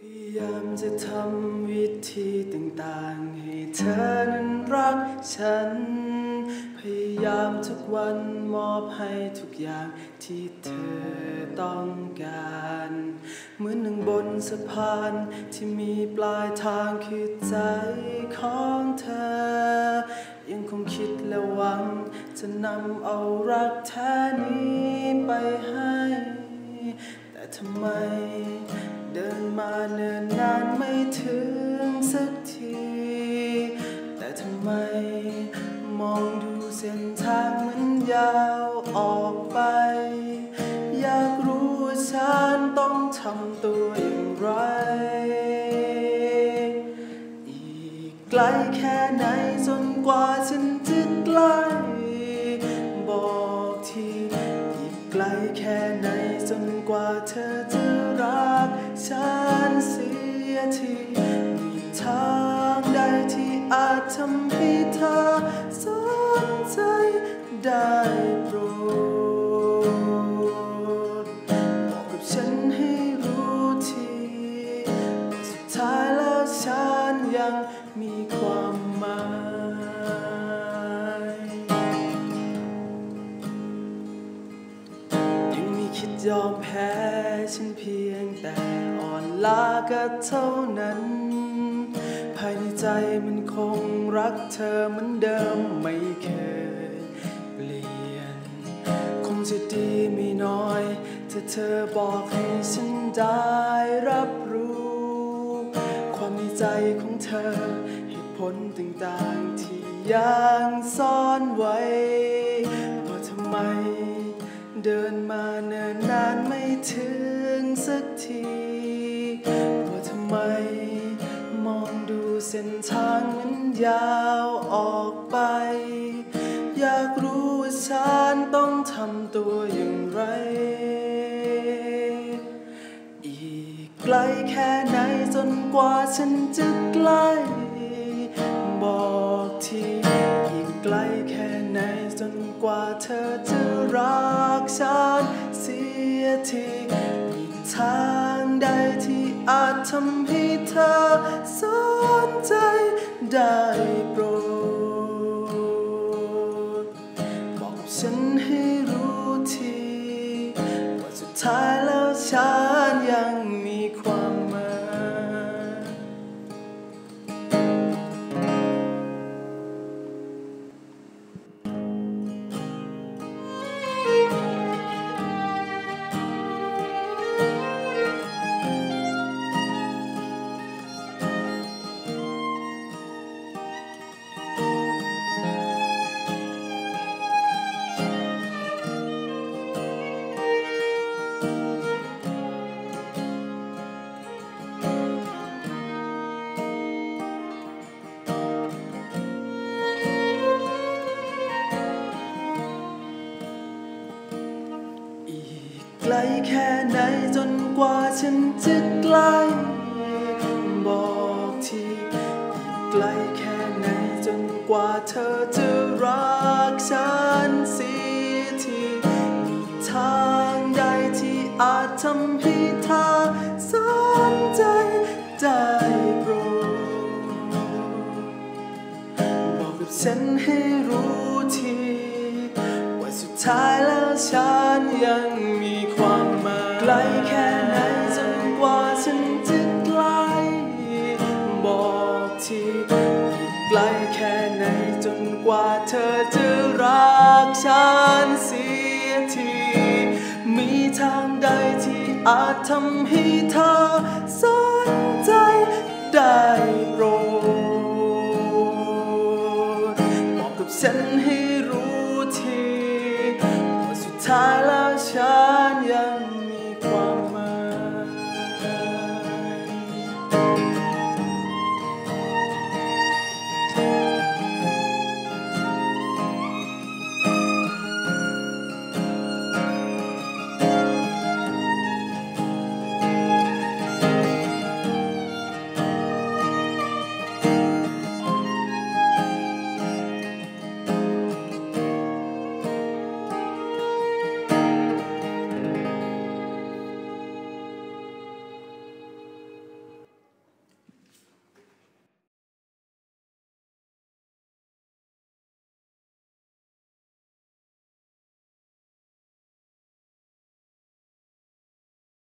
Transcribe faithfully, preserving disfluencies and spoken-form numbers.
ยายามจะทำวิธีต่างๆให้เธอนั้นรักฉันพยายามทุกวันมอบให้ทุกอย่างที่เธอต้องการเหมือนนั่งบนสะพานที่มีปลายทางคือใจของเธอยังคงคิดและหวังจะนำเอารักแท้นี้ไปให้แต่ทำไมเดินมาเนิ่นนานไม่ถึงสักทีแต่ทำไมมองดูเส้นทางมันยาวออกไปอยากรู้ว่าฉันต้องทำตัวอย่างไรอีกไกลแค่ไหนจนกว่าฉันจะใกล้บอกทีอีกไกลแค่ไหนจนกว่าเธอจะรักฉันเสียทีมีทางใดที่อาจทำให้เธอสนใจได้โปรดบอกกับฉันให้รู้ทีว่าสุดท้ายแล้วฉันยังมีความหมายยังมีคิดยอมแพ้ฉันเพียงแต่อ่อนล้าก็เท่านั้นภายในใจมันคงรักเธอเหมือนเดิมไม่เคยเปลี่ยนคงจะดีไม่น้อยถ้าเธอบอกให้ฉันได้รับรู้ความในใจของเธอเหตุผลต่างๆที่ยังซ่อนไว้ว่าทำไมเดินมาเนิ่นนานไม่ถึงสักทีว่าทำไมมองดูเส้นทางมันยาวออกไปอยากรู้ว่าฉันต้องทำตัวอย่างไรอีกไกลแค่ไหนจนกว่าฉันจะใกล้บอกทีอีกไกลแค่ไหนจนกว่าเธอจะรักฉันเสียทีมีทางใดที่อาจทำให้เธอสนใจได้โปรดบอกฉันให้รู้ทีว่าสุดท้ายแล้วฉันยังมีความหมายไกลแค่ไหนจนกว่าฉันจะใกล้บอกทีอีกไกลแค่ไหนจนกว่าเธอจะรักฉันเสียทีมีทางใดที่อาจทำให้เธอสนใจได้โปรดบอกกับฉันให้รู้ทีว่าสุดท้ายแล้วฉันยังมีความหมายไกลแค่ไหนจนกว่าฉันจะใกล้บอกทีอีกไกลแค่ไหนจนกว่าเธอจะรักฉันเสียทีมีทางใดที่อาจทำให้เธอ